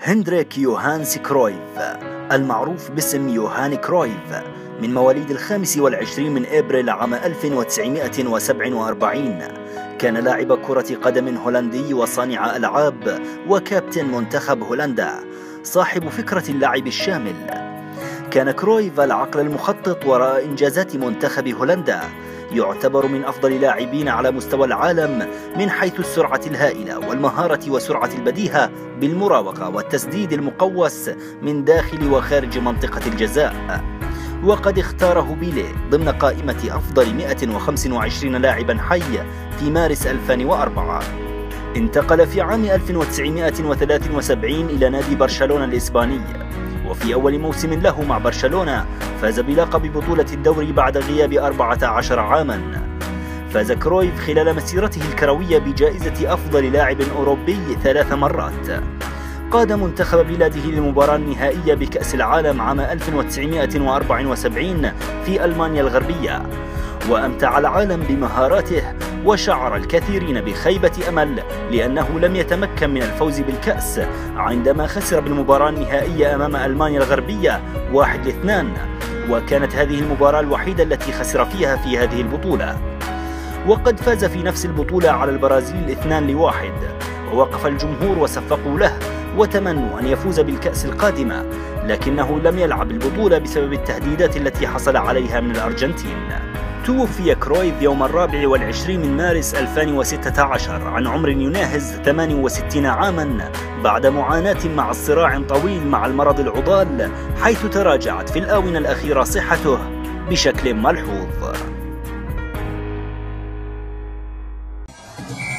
هندريك يوهانس كرويف المعروف باسم يوهان كرويف من مواليد 25 من إبريل عام 1947 كان لاعب كرة قدم هولندي وصانع ألعاب وكابتن منتخب هولندا، صاحب فكرة اللعب الشامل. كان كرويف العقل المخطط وراء إنجازات منتخب هولندا، يعتبر من أفضل لاعبين على مستوى العالم من حيث السرعة الهائلة والمهارة وسرعة البديهة بالمراوغة والتسديد المقوس من داخل وخارج منطقة الجزاء. وقد اختاره بيليه ضمن قائمة أفضل 125 لاعبا حي في مارس 2004. انتقل في عام 1973 إلى نادي برشلونة الإسباني، وفي أول موسم له مع برشلونة فاز بلقب بطولة الدوري بعد غياب 14 عاما. فاز كرويف خلال مسيرته الكروية بجائزة أفضل لاعب أوروبي 3 مرات. قاد منتخب بلاده للمباراة النهائية بكأس العالم عام 1974 في ألمانيا الغربية، وأمتع العالم بمهاراته، وشعر الكثيرين بخيبة أمل لأنه لم يتمكن من الفوز بالكأس عندما خسر بالمباراة النهائية أمام ألمانيا الغربية 1-2، وكانت هذه المباراة الوحيدة التي خسر فيها في هذه البطولة. وقد فاز في نفس البطولة على البرازيل 2-1، ووقف الجمهور وصفقوا له وتمنوا أن يفوز بالكأس القادمة، لكنه لم يلعب البطولة بسبب التهديدات التي حصل عليها من الأرجنتين. توفي كرويف يوم 24 من مارس 2016 عن عمر يناهز 68 عاما بعد معاناة مع صراع طويل مع المرض العضال، حيث تراجعت في الآونة الأخيرة صحته بشكل ملحوظ.